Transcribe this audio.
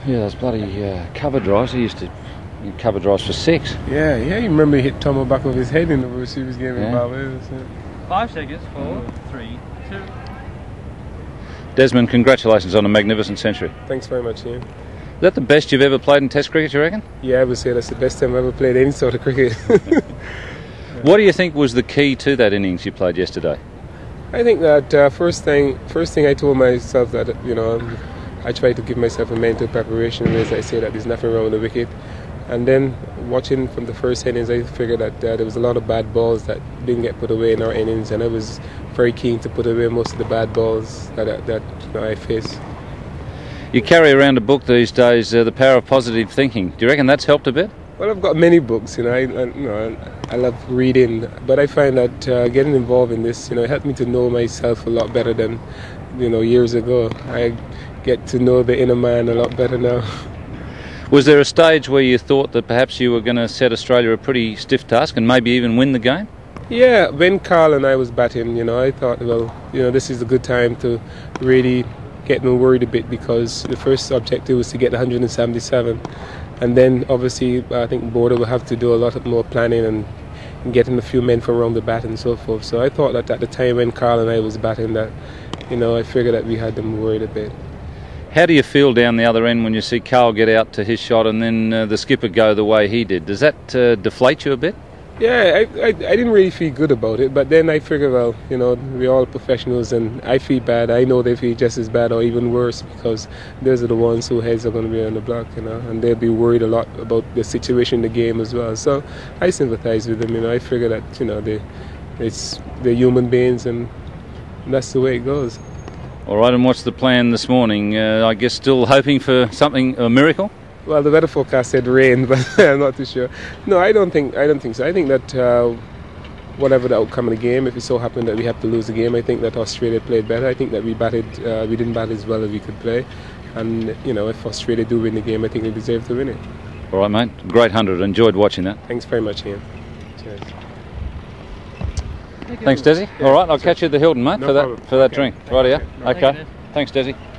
Yeah, those bloody cover drives. He used to cover drives for 6. Yeah, you remember he hit Tom back of his head in the World Series game in Barbados. 5 seconds, 4, 3, 2. Desmond, congratulations on a magnificent century. Thanks very much, Ian. Is that the best you've ever played in Test cricket, you reckon? Yeah, I would say that's the best time I've ever played any sort of cricket. What do you think was the key to that innings you played yesterday? I think that first thing I told myself that, I try to give myself a mental preparation, as I say that there's nothing wrong with the wicket. And then watching from the first innings, I figured that there was a lot of bad balls that didn't get put away in our innings, and I was very keen to put away most of the bad balls that I face. You carry around a book these days, The Power of Positive Thinking. Do you reckon that's helped a bit? Well, I've got many books, I love reading, but I find that getting involved in this, helped me to know myself a lot better than, years ago. I get to know the inner man a lot better now. Was there a stage where you thought that perhaps you were going to set Australia a pretty stiff task and maybe even win the game? Yeah, when Carl and I was batting, I thought, this is a good time to really get me worried a bit, because the first objective was to get 177, and then obviously I think Border will have to do a lot more planning and getting a few men from around the bat and so forth. So I thought that at the time when Carl and I was batting that, I figured that we had them worried a bit. How do you feel down the other end when you see Carl get out to his shot and then the skipper go the way he did? Does that deflate you a bit? Yeah, I didn't really feel good about it, but then I figured, we're all professionals, and I feel bad. I know they feel just as bad or even worse, because those are the ones whose heads are going to be on the block, and they'll be worried a lot about the situation in the game as well. So I sympathize with them. I figure that they're human beings, and that's the way it goes. All right, and what's the plan this morning? I guess still hoping for a miracle? Well, the weather forecast said rain, but I'm not too sure. No, I don't think so. I think that whatever the outcome of the game, if it so happened that we have to lose the game, I think that Australia played better. I think that we didn't bat as well as we could play. And, if Australia do win the game, I think they deserve to win it. All right, mate. Great 100. Enjoyed watching that. Thanks very much, Ian. Cheers. Thanks, Desi. Yeah, all right, I'll catch you at the Hilton, mate, no for problem. that drink. Rightio. Okay. Okay. Thanks, Desi.